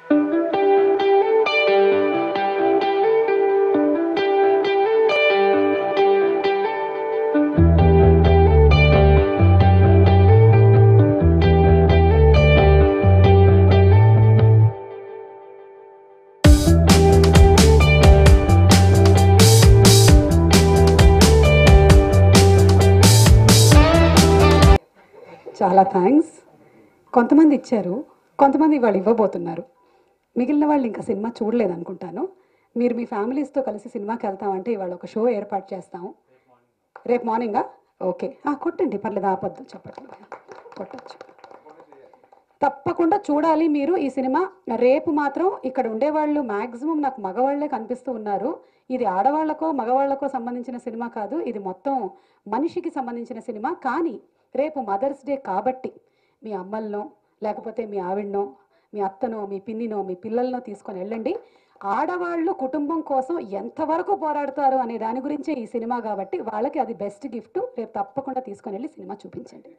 చాలా థ్యాంక్స్. కొంతమంది ఇచ్చారు, కొంతమంది వాళ్ళు ఇవ్వబోతున్నారు. మిగిలిన వాళ్ళు ఇంకా సినిమా చూడలేదనుకుంటాను. మీరు మీ ఫ్యామిలీస్తో కలిసి సినిమాకి వెళ్తామంటే ఇవాళ ఒక షో ఏర్పాటు చేస్తాము. రేపు మార్నింగా? ఓకే, కొట్టండి, పర్లేదు, ఆపొద్దు, చెప్పట్లేదు, కొట్టచ్చు. తప్పకుండా చూడాలి మీరు ఈ సినిమా. రేపు మాత్రం ఇక్కడ ఉండేవాళ్ళు మ్యాక్సిమం నాకు మగవాళ్లే కనిపిస్తూ ఉన్నారు. ఇది ఆడవాళ్లకో మగవాళ్లకో సంబంధించిన సినిమా కాదు, ఇది మొత్తం మనిషికి సంబంధించిన సినిమా. కానీ రేపు మదర్స్ డే కాబట్టి మీ అమ్మలనో లేకపోతే మీ ఆవిడనో మీ అత్తనో మీ పిన్నినో మీ పిల్లలనో తీసుకొని వెళ్ళండి. ఆడవాళ్ళు కుటుంబం కోసం ఎంతవరకు పోరాడతారు అనే దాని గురించే ఈ సినిమా కాబట్టి వాళ్ళకి అది బెస్ట్ గిఫ్ట్. రేపు తప్పకుండా తీసుకొని వెళ్ళి సినిమా చూపించండి.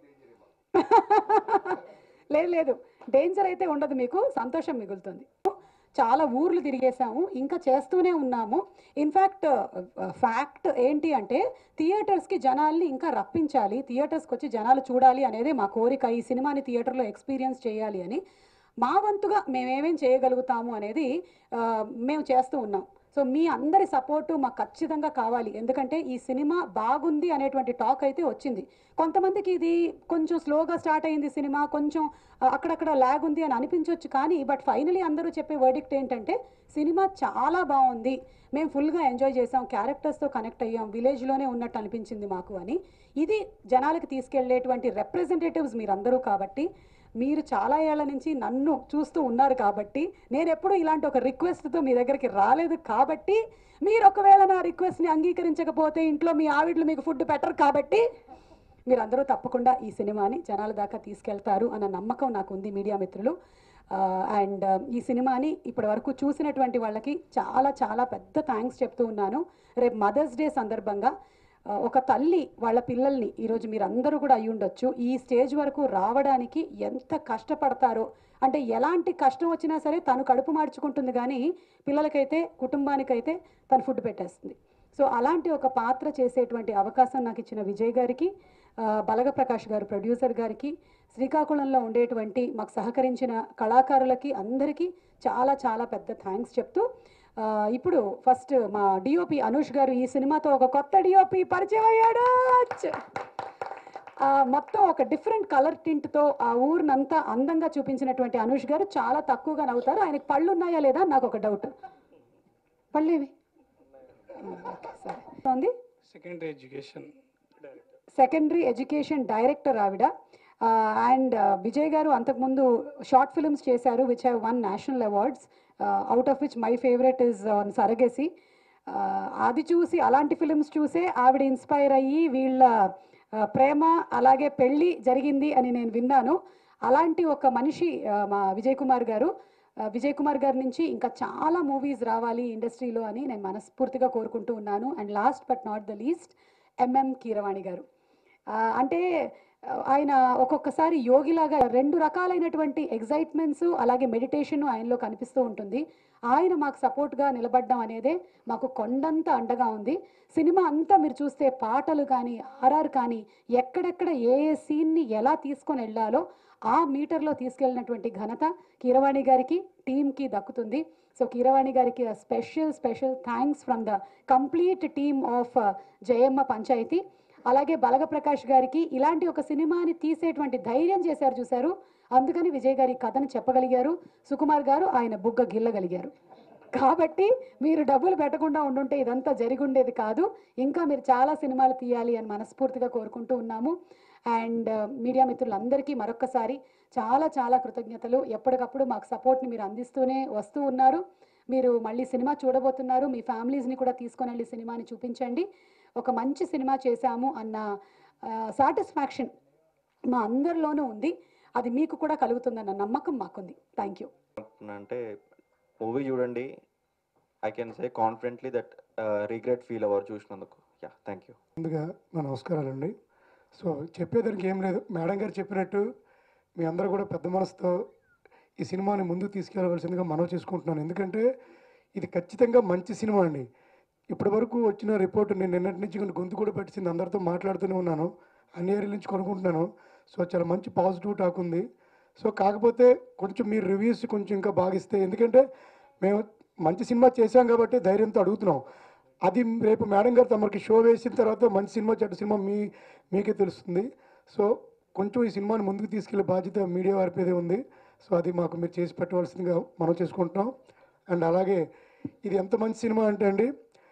లేదు, డేంజర్ అయితే ఉండదు, మీకు సంతోషం మిగులుతుంది. చాలా ఊర్లు తిరిగేసాము, ఇంకా చేస్తూనే ఉన్నాము. ఫ్యాక్ట్ ఏంటి అంటే థియేటర్స్కి జనాల్ని ఇంకా రప్పించాలి, థియేటర్స్కి వచ్చి జనాలు చూడాలి అనేది మా కోరిక. ఈ సినిమాని థియేటర్లో ఎక్స్పీరియన్స్ చేయాలి అని మా వంతుగా మేమేమేం చేయగలుగుతాము అనేది మేము చేస్తూ ఉన్నాం. సో మీ అందరి సపోర్టు మాకు ఖచ్చితంగా కావాలి. ఎందుకంటే ఈ సినిమా బాగుంది అనేటువంటి టాక్ అయితే వచ్చింది. కొంతమందికి ఇది కొంచెం స్లోగా స్టార్ట్ అయింది సినిమా, కొంచెం అక్కడక్కడ ల్యాగ్ ఉంది అని అనిపించవచ్చు. కానీ బట్ ఫైనలీ అందరూ చెప్పే వర్డిక్ట్ ఏంటంటే సినిమా చాలా బాగుంది, మేము ఫుల్గా ఎంజాయ్ చేసాం, క్యారెక్టర్స్తో కనెక్ట్ అయ్యాం, విలేజ్లోనే ఉన్నట్టు అనిపించింది మాకు అని. ఇది జనాలకి తీసుకెళ్లేటువంటి రిప్రజెంటేటివ్స్ మీరందరూ కాబట్టి, మీరు చాలా ఏళ్ల నుంచి నన్ను చూస్తూ ఉన్నారు కాబట్టి, నేను ఎప్పుడూ ఇలాంటి ఒక రిక్వెస్ట్తో మీ దగ్గరికి రాలేదు కాబట్టి, మీరు ఒకవేళ నా రిక్వెస్ట్ని అంగీకరించకపోతే ఇంట్లో మీ ఆవిడలు మీకు ఫుడ్ పెట్టరు కాబట్టి మీరందరూ తప్పకుండా ఈ సినిమాని జనాల దాకా తీసుకెళ్తారు అన్న నమ్మకం నాకు ఉంది మీడియా మిత్రులు. అండ్ ఈ సినిమాని ఇప్పటి వరకు చూసినటువంటి వాళ్ళకి చాలా చాలా పెద్ద థ్యాంక్స్ చెప్తూ ఉన్నాను. రేపు మదర్స్ డే సందర్భంగా ఒక తల్లి వాళ్ళ పిల్లల్ని, ఈరోజు మీరు అందరూ కూడా అయి ఉండొచ్చు, ఈ స్టేజ్ వరకు రావడానికి ఎంత కష్టపడతారో, అంటే ఎలాంటి కష్టం వచ్చినా సరే తను కడుపు మార్చుకుంటుంది, కానీ పిల్లలకైతే కుటుంబానికైతే తను ఫుడ్ పెట్టేస్తుంది. సో అలాంటి ఒక పాత్ర చేసేటువంటి అవకాశం నాకు ఇచ్చిన విజయ్ గారికి, బలగ ప్రకాష్ గారు ప్రొడ్యూసర్ గారికి, శ్రీకాకుళంలో ఉండేటువంటి మాకు సహకరించిన కళాకారులకి అందరికీ చాలా చాలా పెద్ద థ్యాంక్స్ చెప్తూ, ఇప్పుడు ఫస్ట్ మా డిఓపి అనూష్ గారు, ఈ సినిమాతో ఒక కొత్త డిఓపి పరిచయం అయ్యాడు. మొత్తం ఒక డిఫరెంట్ కలర్ టింట్తో ఆ ఊరినంతా అందంగా చూపించినటువంటి అనూష్ గారు చాలా తక్కువగా నవ్వుతారు. ఆయనకి పళ్ళు ఉన్నాయా లేదా నాకు ఒక డౌట్. పళ్ళేవి? సరే, సెకండరీ ఎడ్యుకేషన్ డైరెక్టర్ ఆవిడ. అండ్ విజయ్ గారు అంతకుముందు షార్ట్ ఫిల్మ్స్ చేశారు which have one national awards, out of which my favourite is on surrogacy. అది చూసి, అలాంటి ఫిల్మ్స్ చూసే ఆవిడ ఇన్స్పైర్ అయ్యి వీళ్ళ ప్రేమ అలాగే పెళ్ళి జరిగింది అని నేను విన్నాను. అలాంటి ఒక మనిషి మా విజయ్ కుమార్ గారు. విజయ్ కుమార్ గారి నుంచి ఇంకా చాలా మూవీస్ రావాలి ఇండస్ట్రీలో అని నేను మనస్ఫూర్తిగా కోరుకుంటూ ఉన్నాను. And last but not the least MM Keeravani garu. అంటే ఆయన ఒక్కొక్కసారి యోగిలాగా రెండు రకాలైనటువంటి ఎగ్జైట్మెంట్స్ అలాగే మెడిటేషన్ ఆయనలో కనిపిస్తూ ఉంటుంది. ఆయన మాకు సపోర్ట్గా నిలబడడం అనేదే మాకు కొండంత అండగా ఉంది. సినిమా అంతా మీరు చూస్తే పాటలు కానీ ఆర్ఆర్ కానీ ఎక్కడెక్కడ ఏ ఏ సీన్ని ఎలా తీసుకొని వెళ్ళాలో ఆ మీటర్లో తీసుకెళ్ళినటువంటి ఘనత కీరవాణి గారికి, టీమ్కి దక్కుతుంది. సో కీరవాణి గారికి special thanks from the complete team of Jayamma Panchayathi. అలాగే బలగ ప్రకాష్ గారికి ఇలాంటి ఒక సినిమాని తీసేటువంటి ధైర్యం చేశారు చూశారు, అందుకని విజయ్ గారి కథను చెప్పగలిగారు. సుకుమార్ గారు ఆయన బుగ్గ గిల్లగలిగారు. కాబట్టి మీరు డబ్బులు పెట్టకుండా ఉండుంటే ఇదంతా జరిగి ఉండేది కాదు. ఇంకా మీరు చాలా సినిమాలు తీయాలి అని మనస్ఫూర్తిగా కోరుకుంటూ ఉన్నాము. అండ్ మీడియా మిత్రులందరికీ మరొక్కసారి చాలా చాలా కృతజ్ఞతలు. ఎప్పటికప్పుడు మాకు సపోర్ట్ని మీరు అందిస్తూనే వస్తూ ఉన్నారు. మీరు మళ్ళీ సినిమా చూడబోతున్నారు, మీ ఫ్యామిలీస్ని కూడా తీసుకొని వెళ్ళి సినిమాని చూపించండి. ఒక మంచి సినిమా చేశాము అన్న సాటిస్ఫాక్షన్ మా అందరిలోనూ ఉంది. అది మీకు కూడా కలుగుతుందన్న నమ్మకం మాకుంది. Thank you. అంటే మూవీ చూడండి, I can say confidently that regret feel అవ్వరు చూసినందుకు. Yeah, thank you. ముందుగా నా నమస్కారాలండి. సో చెప్పేదానికి ఏం లేదు, మేడం గారు చెప్పినట్టు మీ అందరూ కూడా పెద్ద మనసుతో ఈ సినిమాని ముందుకు తీసుకెళ్ళవలసిందిగా మనవి చేసుకుంటున్నాను. ఎందుకంటే ఇది ఖచ్చితంగా మంచి సినిమా అండి. ఇప్పటి వరకు వచ్చిన రిపోర్ట్ నేను నిన్నటి నుంచి గొంతు కూడా పెట్టింది, అందరితో మాట్లాడుతూనే ఉన్నాను, అన్ని ఏరియా నుంచి కొనుక్కుంటున్నాను. సో చాలా మంచి పాజిటివ్ టాక్ ఉంది. సో కాకపోతే కొంచెం మీరు రివ్యూస్ కొంచెం ఇంకా బాగిస్తే, ఎందుకంటే మేము మంచి సినిమా చేశాం కాబట్టి ధైర్యంతో అడుగుతున్నాం. అది రేపు మేడం గారు తమకి షో వేసిన తర్వాత మంచి సినిమా చెడ్డ సినిమా మీకే తెలుస్తుంది. సో కొంచెం ఈ సినిమాని ముందుకు తీసుకెళ్లే బాధ్యత మీడియా వారి మీదే ఉంది. సో అది మాకు మీరు చేసి పెట్టవలసిందిగా మనం చేసుకుంటున్నాం. అండ్ అలాగే ఇది ఎంత మంచి సినిమా అంటే అండి,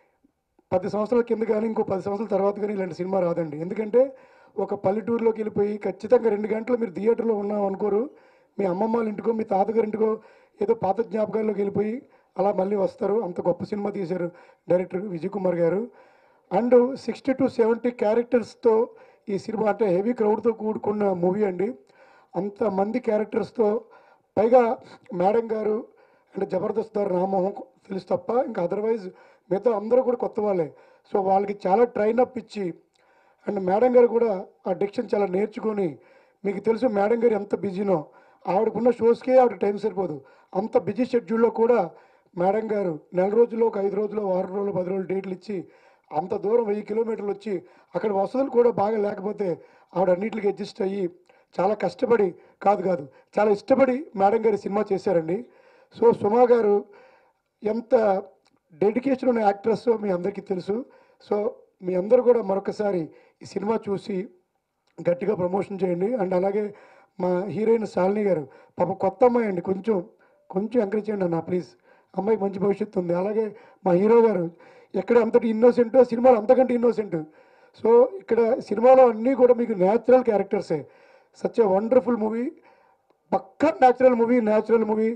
10 సంవత్సరాల కింద కానీ ఇంకో 10 సంవత్సరాల తర్వాత కానీ ఇలాంటి సినిమా రాదండి. ఎందుకంటే ఒక పల్లెటూరులోకి వెళ్ళిపోయి ఖచ్చితంగా 2 గంటలు మీరు థియేటర్లో ఉన్నాం అనుకోరు, మీ అమ్మమ్మ వాళ్ళ ఇంటికో మీ తాతగారింటికో ఏదో పాత జ్ఞాపకాల్లోకి వెళ్ళిపోయి అలా మళ్ళీ వస్తారు. అంత గొప్ప సినిమా తీశారు డైరెక్టర్ విజయ్ కుమార్ గారు. అండ్ 60 to 70 క్యారెక్టర్స్తో ఈ సినిమా, అంటే హెవీ క్రౌడ్తో కూడుకున్న మూవీ అండి. అంతమంది క్యారెక్టర్స్తో, పైగా మేడం గారు అంటే జబర్దస్త్ గారు రామ్మోహన్ తెలుసు తప్ప ఇంకా అదర్వైజ్ మిగతా అందరూ కూడా కొత్త వాళ్ళే. సో వాళ్ళకి చాలా ట్రైన్ అప్ ఇచ్చి, అండ్ మేడం గారు కూడా ఆ డిక్షన్ చాలా నేర్చుకొని, మీకు తెలుసు మేడం గారు ఎంత బిజీనో, ఆవిడకున్న షోస్కే ఆవిడ టైం సరిపోదు. అంత బిజీ షెడ్యూల్లో కూడా మేడం గారు నెల రోజుల్లో, ఒక 5 రోజుల్లో, వారం రోజులు, 10 రోజులు డేట్లు ఇచ్చి అంత దూరం 1000 కిలోమీటర్లు వచ్చి అక్కడ వసతులు కూడా బాగా లేకపోతే ఆవిడ అన్నింటికి అడ్జస్ట్ అయ్యి చాలా కష్టపడి కాదు చాలా ఇష్టపడి మేడం గారి సినిమా చేశారండి. సో సుమా గారు ఎంత డెడికేషన్ ఉన్న యాక్ట్రెస్ మీ అందరికీ తెలుసు. సో మీ అందరూ కూడా మరొకసారి ఈ సినిమా చూసి గట్టిగా ప్రమోషన్ చేయండి. అండ్ అలాగే మా హీరోయిన్ శాలిని గారు, పాప కొత్త అమ్మాయి అండి, కొంచెం ఎంకరేజ్ చేయండి అన్న ప్లీజ్. అమ్మాయికి మంచి భవిష్యత్తు ఉంది. అలాగే మా హీరో గారు ఎక్కడ అంతటి ఇన్నోసెంటో సినిమాలో అంతకంటే ఇన్నోసెంట్. సో ఇక్కడ సినిమాలో అన్నీ కూడా మీకు న్యాచురల్ క్యారెక్టర్సే. సచ్ ఏ వండర్ఫుల్ మూవీ, పక్కా న్యాచురల్ మూవీ.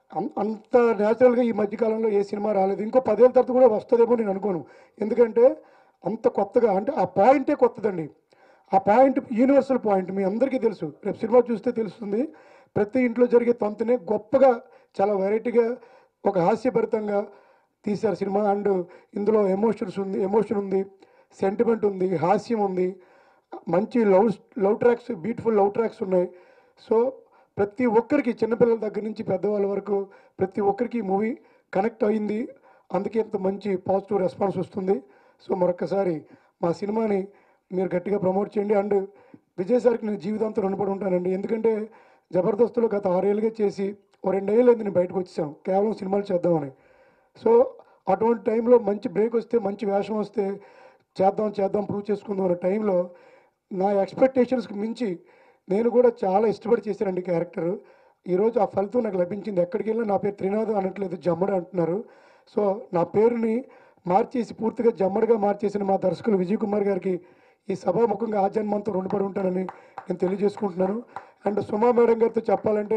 అంత న్యాచురల్గా ఈ మధ్యకాలంలో ఏ సినిమా రాలేదు. ఇంకో 10 ఏళ్ళ తర్వాత కూడా వస్తుందేమో నేను అనుకోను. ఎందుకంటే అంత కొత్తగా, అంటే ఆ పాయింటే కొత్తదండి. ఆ పాయింట్ యూనివర్సల్ పాయింట్ మీ అందరికీ తెలుసు, రేపు సినిమా చూస్తే తెలుస్తుంది. ప్రతి ఇంట్లో జరిగే తంతునే గొప్పగా, చాలా వెరైటీగా, ఒక హాస్యభరితంగా తీశారు సినిమా. అండ్ ఇందులో ఎమోషన్ ఉంది, సెంటిమెంట్ ఉంది, హాస్యం ఉంది, మంచి love tracks, beautiful love tracks ఉన్నాయి. సో ప్రతి ఒక్కరికి, చిన్నపిల్లల దగ్గర నుంచి పెద్దవాళ్ళ వరకు ప్రతి ఒక్కరికి ఈ మూవీ కనెక్ట్ అయింది. అందుకే ఇంత మంచి పాజిటివ్ రెస్పాన్స్ వస్తుంది. సో మరొకసారి మా సినిమాని మీరు గట్టిగా ప్రమోట్ చేయండి. అండ్ విజయ్ సార్కి నేను జీవితాంతం రుణపడి ఉంటానండి. ఎందుకంటే జబర్దస్త్లో గత 6 ఏళ్ళుగా చేసి ఓ 2 ఏళ్ళు నేను బయటకు వచ్చాను కేవలం సినిమాలు చేద్దామని. సో అటువంటి టైంలో మంచి బ్రేక్ వస్తే, మంచి వేషం వస్తే చేద్దాం ప్రూవ్ చేసుకుందాం అనే టైంలో నా ఎక్స్పెక్టేషన్స్కి మించి నేను కూడా చాలా ఇష్టపడి చేశానండి క్యారెక్టర్. ఈరోజు ఆ ఫలితం నాకు లభించింది. ఎక్కడికి వెళ్ళినా నా పేరు త్రినాథ్ అనట్లేదు, జమ్మడు అంటున్నారు. సో నా పేరుని మార్చేసి పూర్తిగా జమ్మడిగా మార్చేసిన మా దర్శకులు విజయ్ కుమార్ గారికి ఈ సభాముఖంగా ఆజన్మంతో రుణపడి ఉంటానని నేను తెలియజేసుకుంటున్నాను. అండ్ సుమా మేడం గారితో చెప్పాలంటే,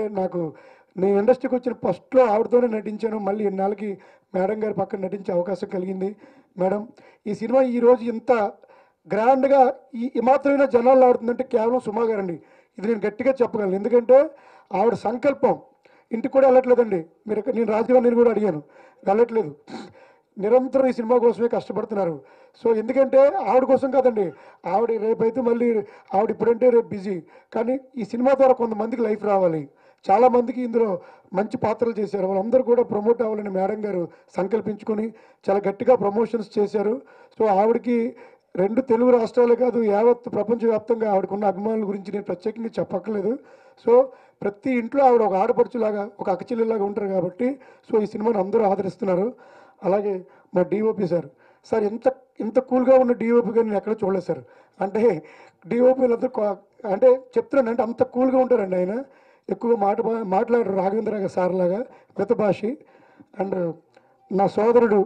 నేను ఇండస్ట్రీకి వచ్చిన ఫస్ట్లో ఆవిడతోనే నటించాను. మళ్ళీ ఇన్నాళ్ళకి మేడం గారి పక్కన నటించే అవకాశం కలిగింది. మేడం, ఈ సినిమా ఈరోజు ఇంత గ్రాండ్గా ఈ మాత్రమే జనాల్లో ఆడుతుందంటే కేవలం సుమా గారండి. ఇది నేను గట్టిగా చెప్పగలను. ఎందుకంటే ఆవిడ సంకల్పం ఇంటికి కూడా వెళ్ళట్లేదండి. నేను రాజీవాణిని కూడా అడిగాను, వెళ్ళట్లేదు. నిరంతరం ఈ సినిమా కోసమే కష్టపడుతున్నారు. సో ఎందుకంటే ఆవిడ కోసం కాదండి, ఆవిడ రేపైతే మళ్ళీ ఆవిడ ఇప్పుడంటే రేపు బిజీ, కానీ ఈ సినిమా ద్వారా కొంతమందికి లైఫ్ రావాలి. చాలామందికి ఇందులో మంచి పాత్రలు చేశారు. వాళ్ళందరూ కూడా ప్రమోట్ అవ్వాలని మేడం గారు సంకల్పించుకొని చాలా గట్టిగా ప్రమోషన్స్ చేశారు. సో ఆవిడకి 2 తెలుగు రాష్ట్రాలే కాదు, యావత్ ప్రపంచవ్యాప్తంగా ఆవిడకున్న అభిమానుల గురించి నేను ప్రత్యేకంగా చెప్పక్కర్లేదు. సో ప్రతి ఇంట్లో ఆవిడ ఒక ఆడపడుచులాగా, ఒక అక్కచెల్లిలాగా ఉంటారు కాబట్టి సో ఈ సినిమాని అందరూ ఆదరిస్తున్నారు. అలాగే మా డిఓపి సార్ ఇంత కూల్గా ఉన్న డిఓపిగా నేను ఎక్కడ చూడలేదు సార్. అంటే డిఓపీలందరూ అంటే చెప్తున్నాను, అంటే అంత కూల్గా ఉంటారండి ఆయన. ఎక్కువ మాట్లాడరు రాఘవేంద్ర సార్ లాగా మితభాషి. అండ్ నా సోదరుడు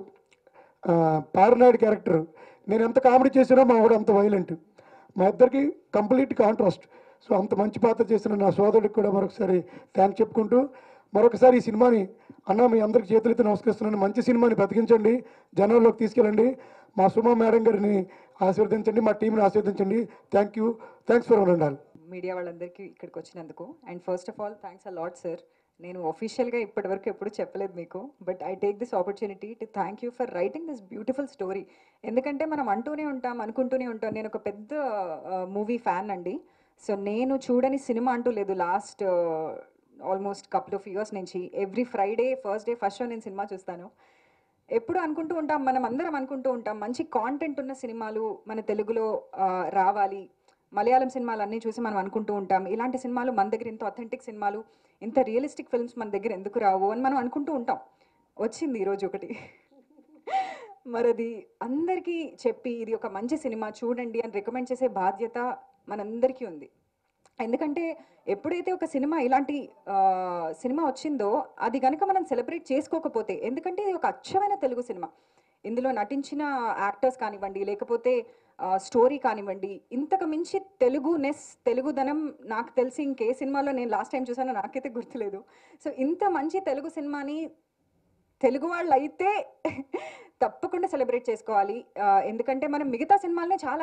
పారనాయుడు క్యారెక్టర్, నేను ఎంత కామెడీ చేసినా మా ఆవిడ అంత వైలెంట్. మా ఇద్దరికి కంప్లీట్ కాంట్రాస్ట్. సో అంత మంచి పాత్ర చేసిన నా సోదరుడికి కూడా మరొకసారి థ్యాంక్స్ చెప్పుకుంటూ, మరొకసారి ఈ సినిమాని అన్న మీ అందరికి చేతులైతే నమస్కరిస్తున్నాను. మంచి సినిమాని బతికించండి, జనాల్లోకి తీసుకెళ్ళండి. మా సుమా మేడం గారిని ఆశీర్వదించండి, మా టీంని ఆశీర్వదించండి. Thanks for all. మీడియా వాళ్ళందరికీ ఇక్కడికి వచ్చినందుకు. And first of all thanks a lot sir. నేను ఒఫీషియల్గా ఇప్పటివరకు ఎప్పుడు చెప్పలేదు మీకు, but I take this opportunity to thank you for writing this beautiful story. ఎందుకంటే మనం అనుకుంటూనే ఉంటాం. నేను ఒక పెద్ద మూవీ ఫ్యాన్ అండి. సో నేను చూడని సినిమా అంటూ లేదు. Last almost couple of years నుంచి ఎవ్రీ ఫ్రైడే ఫస్ట్ షో నేను సినిమా చూస్తాను. ఎప్పుడు అనుకుంటూ ఉంటాం, మనం అందరం అనుకుంటూ ఉంటాం, మంచి కాంటెంట్ ఉన్న సినిమాలు మన తెలుగులో రావాలి. మలయాళం సినిమాలు అన్నీ చూసి మనం అనుకుంటూ ఉంటాం, ఇలాంటి సినిమాలు మన దగ్గర, ఇంత అథెంటిక్ సినిమాలు, ఇంత రియలిస్టిక్ ఫిల్మ్స్ మన దగ్గర ఎందుకు రావు అని మనం అనుకుంటూ ఉంటాం. వచ్చింది ఈరోజు ఒకటి. మరి అది అందరికీ చెప్పి ఇది ఒక మంచి సినిమా చూడండి అని రికమెండ్ చేసే బాధ్యత మనందరికీ ఉంది. ఎందుకంటే ఎప్పుడైతే ఒక సినిమా ఇలాంటి సినిమా వచ్చిందో అది కనుక మనం సెలబ్రేట్ చేసుకోకపోతే, ఎందుకంటే ఇది ఒక అచ్చమైన తెలుగు సినిమా, ఇందులో నటించిన యాక్టర్స్ కానివ్వండి, లేకపోతే స్టోరీ కానివ్వండి, ఇంతకు మించి తెలుగుదనం నాకు తెలిసి ఇంకే సినిమాలో నేను లాస్ట్ టైం చూసానో నాకైతే గుర్తులేదు. సో ఇంత మంచి తెలుగు సినిమాని తెలుగు వాళ్ళు అయితే తప్పకుండా సెలబ్రేట్ చేసుకోవాలి. ఎందుకంటే మనం మిగతా సినిమాలనే చాలా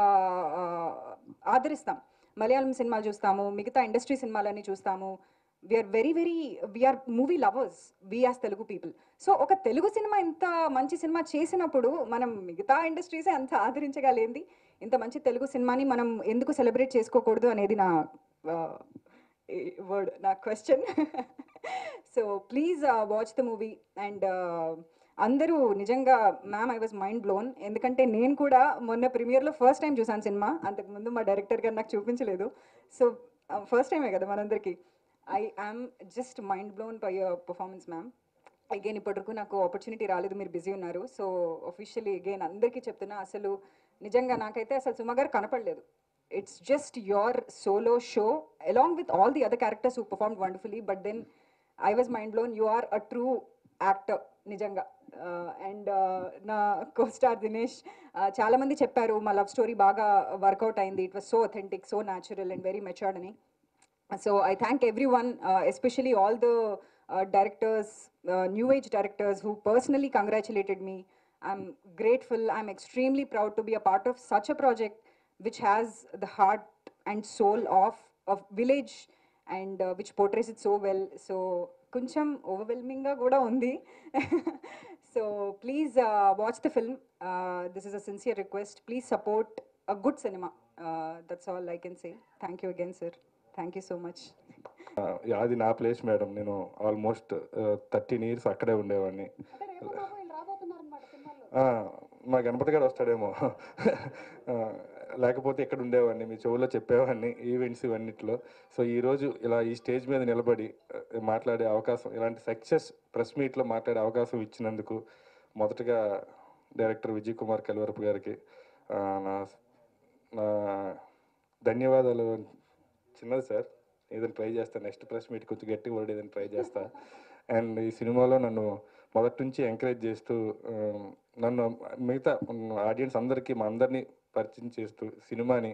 ఆదరిస్తాం, మలయాళం సినిమాలు చూస్తాము, మిగతా ఇండస్ట్రీ సినిమాలన్నీ చూస్తాము. We're movie lovers, we as Telugu people. So ఒక తెలుగు సినిమా ఇంత మంచి సినిమా చేసినప్పుడు మనం మిగతా ఇండస్ట్రీసే అంత ఆదరించగలేంది, ఇంత మంచి తెలుగు సినిమాని మనం ఎందుకు సెలబ్రేట్ చేసుకోకూడదు అనేది నా వర్డ్, నా question. So please watch the movie. And అందరూ నిజంగా ma'am, I was mind blown. ఎందుకంటే నేను కూడా మొన్న ప్రీమియర్లో ఫస్ట్ టైం చూసాను సినిమా, అంతకుముందు మా డైరెక్టర్ గారు నాకు చూపించలేదు. సో ఫస్ట్ టైమే కదా మనందరికీ. I am just mind blown by your performance ma'am. Again ఇప్పటివరకు నాకు ఆపర్చునిటీ రాలేదు, మీరు బిజీ ఉన్నారు. సో అఫీషియలీ అగైన్ అందరికీ చెప్తున్నా, అసలు నిజంగా నాకైతే అసలు సుమ గారు కనపడలేదు. It's just your solo show along with all the other characters who performed wonderfully, but then I was mind blown. You are a true actor నిజంగా. అండ్ నా కోస్టార్ దినేష్, చాలా మంది చెప్పారు మా లవ్ స్టోరీ బాగా వర్కౌట్ అయింది, it was so authentic, so natural and very matured అని. So I thank everyone, especially all the directors, new age directors who personally congratulated me. I'm grateful, I'm extremely proud to be a part of such a project which has the heart and soul of village and which portrays it so well. So కొంచెం overwhelming గా కూడా ఉంది. So please watch the film. This is a sincere request. Please support a good cinema. That's all I can say. Thank you again, sir. Thank you so much. అది నా place madam. నేను almost 13 years అక్కడే ఉండేవాడిని. మా గణపతి గారు వస్తాడేమో, లేకపోతే ఇక్కడ ఉండేవాడిని, మీ చెవుల్లో చెప్పేవాడిని ఈవెంట్స్ ఇవన్నిట్లో. సో ఈరోజు ఇలా ఈ స్టేజ్ మీద నిలబడి మాట్లాడే అవకాశం, ఇలాంటి సక్సెస్ ప్రెస్ మీట్లో మాట్లాడే అవకాశం ఇచ్చినందుకు మొదటగా డైరెక్టర్ విజయ్ కుమార్ కల్వరపు గారికి నా ధన్యవాదాలు. చిన్నది సార్, ఏదైనా ట్రై చేస్తా, నెక్స్ట్ ప్రెస్ మీట్ కొంచెం గట్టి వర్డ్ ఏదైనా ట్రై చేస్తా. అండ్ ఈ సినిమాలో నన్ను మొదటి నుంచి ఎంకరేజ్ చేస్తూ, నన్ను మిగతా ఆడియన్స్ అందరికీ మా అందరినీ పరిచయం చేస్తూ సినిమాని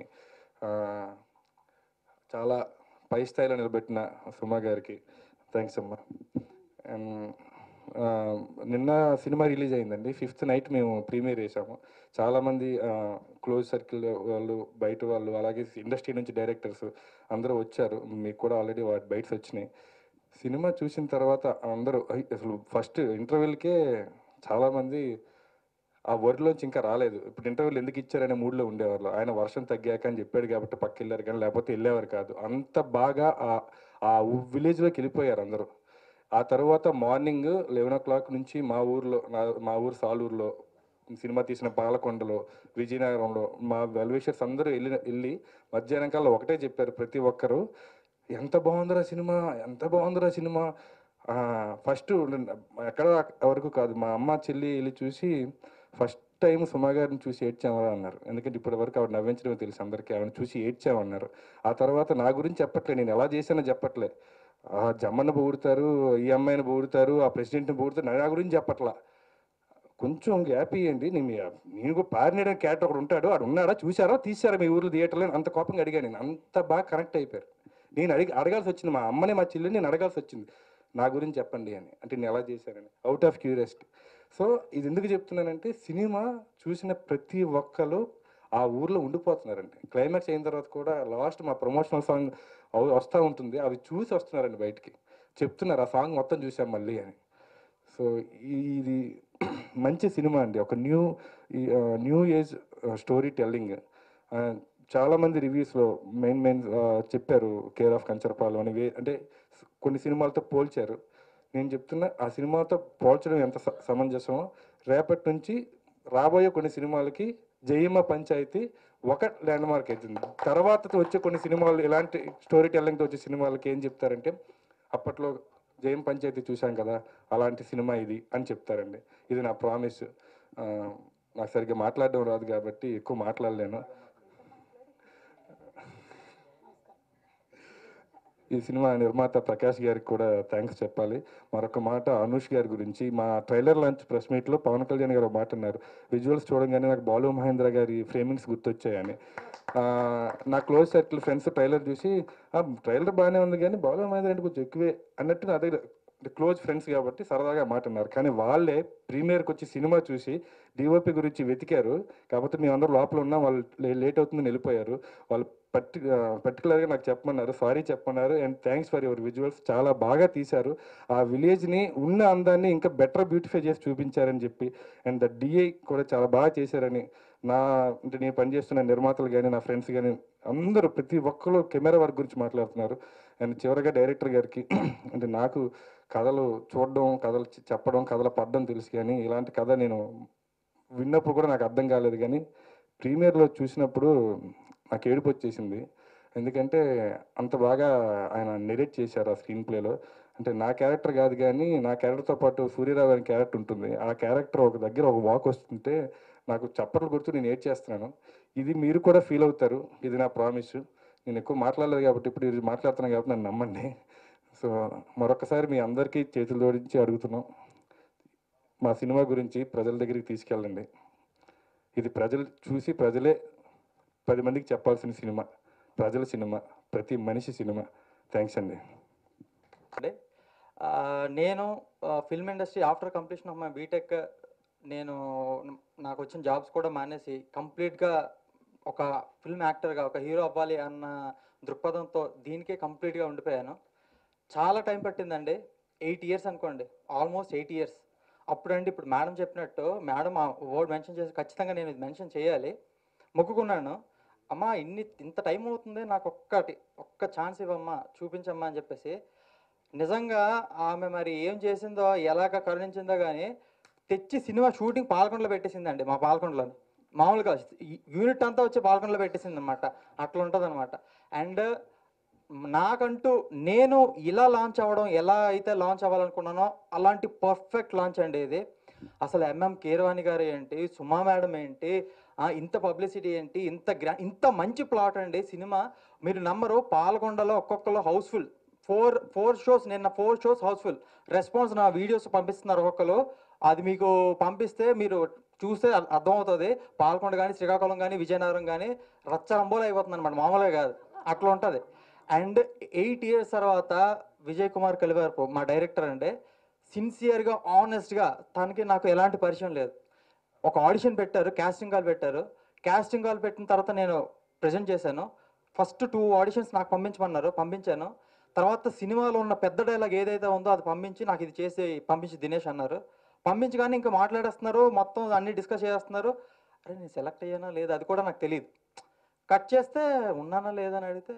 చాలా పై స్థాయిలో నిలబెట్టిన సుమ గారికి థ్యాంక్స్ అమ్మా. అండ్ నిన్న సినిమా రిలీజ్ అయిందండి, 5th నైట్ మేము ప్రీమియర్ చేసాము. చాలామంది క్లోజ్ సర్కిల్ వాళ్ళు, బయట వాళ్ళు, అలాగే ఇండస్ట్రీ నుంచి డైరెక్టర్స్ అందరూ వచ్చారు. మీకు కూడా ఆల్రెడీ వాటి బయటస్ వచ్చినాయి. సినిమా చూసిన తర్వాత అందరూ అసలు ఫస్ట్ ఇంటర్వ్యూలకే చాలామంది ఆ వర్డ్లోంచి ఇంకా రాలేదు. ఇప్పుడు ఇంటర్వ్యూలు ఎందుకు ఇచ్చారనే మూడ్లో ఉండేవాళ్ళు. ఆయన వర్షం తగ్గాక అని చెప్పాడు కాబట్టి పక్క వెళ్ళారు, కానీ లేకపోతే వెళ్ళేవారు కాదు. అంత బాగా ఆ విలేజ్లోకి వెళ్ళిపోయారు అందరూ. ఆ తర్వాత మార్నింగ్ 11 o'clock నుంచి మా ఊరు సాలూరులో సినిమా తీసిన పాలకొండలో, విజయనగరంలో మా వెల్విషర్స్ అందరూ వెళ్ళి మధ్యాహ్నం కల్లా ఒకటే చెప్పారు ప్రతి ఒక్కరు, ఎంత బాగుందిరా సినిమా, ఎంత బాగుందిరా సినిమా. ఫస్ట్ ఎక్కడ వరకు కాదు, మా అమ్మ చెల్లి వెళ్ళి చూసి ఫస్ట్ టైం సుమ గారిని చూసి ఏడ్చామరా అన్నారు. ఎందుకంటే ఇప్పటి వరకు ఆవిడ నవ్వించడమే తెలుసు అందరికీ, ఆవిడ చూసి ఏడ్చామన్నారు. ఆ తర్వాత నా గురించి చెప్పట్లే, నేను ఎలా చేశానో చెప్పట్లే, జమ్మన్న పొగుడుతారు, ఈ అమ్మాయిని పొగుడుతారు, ఆ ప్రెసిడెంట్ని పొగుడుతారు, నా గురించి చెప్పట్లా. కొంచెం గ్యాప్ ఇవ్వండి, నేను పారినేయడానికి క్యారెక్టర్ ఒకడు ఉంటాడు, ఆడు ఉన్నాడా, చూసారా, తీసారా మీ ఊర్లో థియేటర్లో, అంత కోపంగా అడిగాను. నేను అంత బాగా కనెక్ట్ అయిపోయారు. నేను అడగాల్సి వచ్చింది, మా అమ్మని మా చెల్లిని నేను అడగాల్సి వచ్చింది, నా గురించి చెప్పండి అని. అంటే నేను ఎలా చేశానని, అవుట్ ఆఫ్ క్యూరియాసిటీ. సో ఇది ఎందుకు చెప్తున్నానంటే, సినిమా చూసిన ప్రతి ఒక్కరు ఆ ఊర్లో ఉండిపోతున్నారండి. క్లైమాక్స్ అయిన తర్వాత కూడా లాస్ట్ మా ప్రమోషనల్ సాంగ్ వస్తూ ఉంటుంది, అవి చూసి వస్తున్నారండి బయటికి, చెప్తున్నారు ఆ సాంగ్ మొత్తం చూసాం మళ్ళీ అని. సో ఇది మంచి సినిమా అండి, ఒక న్యూ ఏజ్ స్టోరీ టెల్లింగ్. చాలామంది రివ్యూస్లో మెయిన్ చెప్పారు కేర్ ఆఫ్ కంచరపాలెం అని. అంటే కొన్ని సినిమాలతో పోల్చారు. నేను చెప్తున్నా ఆ సినిమాతో పోల్చడం ఎంత సమంజసమో, రేపటి నుంచి రాబోయే కొన్ని సినిమాలకి జయమ్మ పంచాయతీ ఒక ల్యాండ్ మార్క్ అవుతుంది. తర్వాత వచ్చే కొన్ని సినిమాలు ఇలాంటి స్టోరీ టెల్లింగ్తో వచ్చే సినిమాలకి ఏం చెప్తారంటే, అప్పట్లో జయం పంచాయతీ చూశాం కదా, అలాంటి సినిమా ఇది అని చెప్తారండి. ఇది నా ప్రామిస్. నాకు సరిగ్గా మాట్లాడడం రాదు కాబట్టి ఎక్కువ మాట్లాడలేను. ఈ సినిమా నిర్మాత ప్రకాష్ గారికి కూడా థ్యాంక్స్ చెప్పాలి. మరొక మాట అనూష్ గారి గురించి, మా ట్రైలర్ లాంచ్ ప్రెస్ మీట్లో పవన్ కళ్యాణ్ గారు ఒక మాట అన్నారు, విజువల్స్ చూడంగానే నాకు బాలు మహేంద్ర గారి ఫ్రేమింగ్స్ గుర్తొచ్చాయని. నా క్లోజ్ సర్కిల్ ఫ్రెండ్స్ ట్రైలర్ చూసి ట్రైలర్ బాగానే ఉంది కానీ బాలు మహేంద్ర అంటే కొంచెం ఎక్కువే అన్నట్టు నా దగ్గర క్లోజ్ ఫ్రెండ్స్ కాబట్టి సరదాగా మాట అన్నారు. కానీ వాళ్ళే ప్రీమియర్కి వచ్చి సినిమా చూసి డిఓపి గురించి వెతికారు. కాకపోతే మేమందరూ లోపల ఉన్నాం, వాళ్ళు లేట్ అవుతుందని వెళ్ళిపోయారు. వాళ్ళు పర్టికులర్గా నాకు చెప్పమన్నారు, సారీ చెప్పమన్నారు, and thanks for your visuals, చాలా బాగా తీశారు, ఆ విలేజ్ని ఉన్న అందాన్ని ఇంకా బెటర్ బ్యూటిఫై చేసి చూపించారని చెప్పి, అండ్ ద డిఐ కూడా చాలా బాగా చేశారని, అంటే నేను పనిచేస్తున్న నిర్మాతలు కానీ నా ఫ్రెండ్స్ కానీ అందరూ ప్రతి ఒక్కరు కెమెరా వర్క్ గురించి మాట్లాడుతున్నారు. అండ్ చివరిగా డైరెక్టర్ గారికి అంటే నాకు కథలు చూడడం, కథలు చెప్పడం, కథలు పడడం తెలుసు, కానీ ఇలాంటి కథ నేను విన్నప్పుడు కూడా నాకు అర్థం కాలేదు. కానీ ప్రీమియర్లో చూసినప్పుడు నాకు ఏడుపు వచ్చేసింది. ఎందుకంటే అంత బాగా ఆయన నెరేట్ చేశారు ఆ స్క్రీన్ ప్లేలో. అంటే నా క్యారెక్టర్ కాదు కానీ నా క్యారెక్టర్తో పాటు సూర్యరావు అనే క్యారెక్టర్ ఉంటుంది. ఆ క్యారెక్టర్ ఒక దగ్గర ఒక వాక్ వస్తుంటే నాకు చప్పట్లు గుర్తు నేను ఏడ్ చేస్తున్నాను. ఇది మీరు కూడా ఫీల్ అవుతారు, ఇది నా ప్రామిస్. నేను ఎక్కువ మాట్లాడలేదు కాబట్టి ఇప్పుడు ఇది మాట్లాడుతున్నాను కాబట్టి నన్ను నమ్మండి. సో మరొకసారి మీ అందరికీ చేతులు జోడించి అడుగుతున్నాం, మా సినిమా గురించి ప్రజల దగ్గరికి తీసుకెళ్ళండి. ఇది ప్రజలు చూసి ప్రజలే 10 మందికి చెప్పాల్సిన సినిమా, ప్రజల సినిమా, ప్రతి మనిషి సినిమా. థ్యాంక్స్ అండి. అంటే నేను film industry after completion of my BTech నాకు వచ్చిన జాబ్స్ కూడా మానేసి కంప్లీట్గా ఒక ఫిల్మ్ యాక్టర్గా ఒక హీరో అవ్వాలి అన్న దృక్పథంతో దీనికే కంప్లీట్గా ఉండిపోయాను. చాలా టైం పట్టిందండి, 8 years అనుకోండి, ఆల్మోస్ట్ 8 years. అప్పుడండి ఇప్పుడు మేడం చెప్పినట్టు, మేడం ఆ వర్డ్ మెన్షన్ చేసి ఖచ్చితంగా నేను ఇది మెన్షన్ చేయాలి, మొక్కుకున్నాను. అమ్మా ఇంత టైం అవుతుంది, నాకు ఒక్క ఛాన్స్ ఇవ్వమ్మా, చూపించమ్మా అని చెప్పేసి. నిజంగా ఆమె మరి ఏం చేసిందో, ఎలాగ కరుణించిందో కానీ తెచ్చి సినిమా షూటింగ్ పాల్కొండలో పెట్టేసిందండి. మా పాల్కొండలో మామూలుగా యూనిట్ అంతా వచ్చి పాల్కొండలో పెట్టేసింది అనమాట. అట్లా ఉంటుంది అనమాట. అండ్ నాకంటూ నేను ఇలా లాంచ్ అవ్వడం, ఎలా అయితే లాంచ్ అవ్వాలనుకున్నానో అలాంటి పర్ఫెక్ట్ లాంచ్ అండి ఇది. అసలు ఎంఎం కీరవాణి గారు ఏంటి, సుమా మేడం ఏంటి, ఇంత పబ్లిసిటీ ఏంటి, ఇంత మంచి ప్లాట్ అండి సినిమా. మీరు నమ్మరు, పాల్గొండలో ఒక్కొక్కరు హౌస్ఫుల్. 4 shows, నిన్న 4 shows హౌస్ఫుల్. రెస్పాన్స్ నా వీడియోస్ పంపిస్తున్నారు ఒక్కొక్కరు. అది మీకు పంపిస్తే మీరు చూస్తే అర్థమవుతుంది. పాల్గొండ కానీ, శ్రీకాకుళం కానీ, విజయనగరం కానీ రచ్చరంబోలు అయిపోతుంది అనమాట, మామూలుగా కాదు, అట్లా ఉంటుంది. అండ్ 8 years తర్వాత విజయ్ కుమార్ కలివారు మా డైరెక్టర్ అండి. సిన్సియర్గా, ఆనెస్ట్గా, తనకి నాకు ఎలాంటి పరిచయం లేదు. ఒక ఆడిషన్ పెట్టారు, కాస్టింగ్ కాల్ పెట్టారు. కాస్టింగ్ కాల్ పెట్టిన తర్వాత నేను ప్రజెంట్ చేశాను. ఫస్ట్ 2 auditions నాకు పంపించమన్నారు, పంపించాను. తర్వాత సినిమాలో ఉన్న పెద్ద డైలాగ్ ఏదైతే ఉందో అది పంపించి నాకు ఇది చేసి పంపించి దినేష్ అన్నారు. పంపించగానే ఇంకా మాట్లాడేస్తున్నారు, మొత్తం అన్నీ డిస్కస్ చేస్తున్నారు. అరే నేను సెలెక్ట్ అయ్యానా లేదా అది కూడా నాకు తెలియదు. కట్ చేస్తే ఉన్నానా లేదా అని అడిగితే